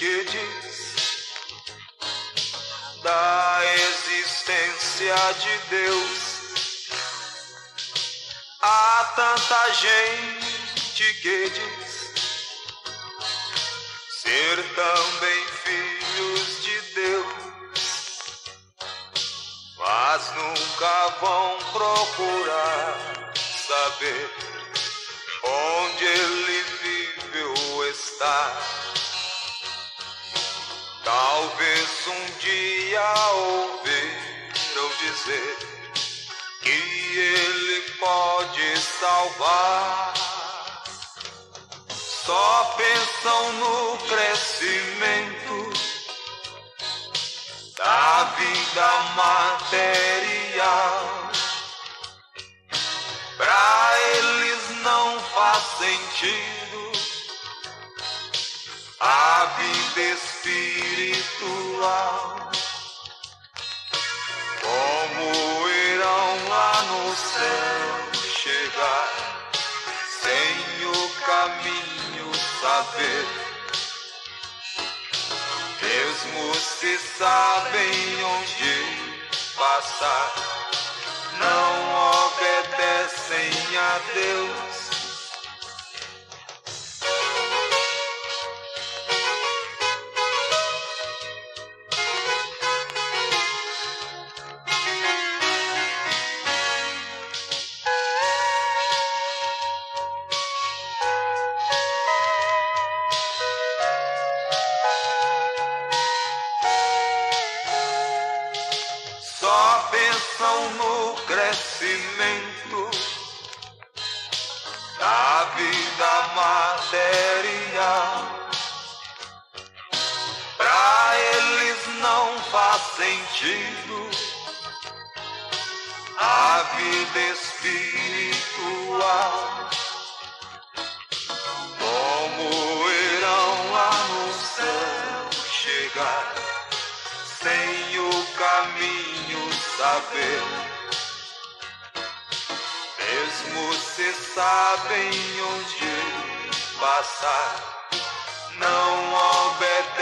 que diz da existência de Deus. Há tanta gente que diz ser também filhos de Deus, mas nunca vão procurar saber onde ele vive ou está. Talvez um dia ouviram dizer que ele pode salvar. Só pensam no crescimento da vida material. Pra eles não faz sentido a vida espiritual. Como irão lá no céu chegar sem o caminho saber? Mesmo se sabem onde passar, não obedecem a Deus. Só pensam no crescimento da vida material. Pra eles não faz sentido a vida espiritual. Como irão lá no céu chegar sem o caminho saber? Mesmo se sabem onde passar, não obedecem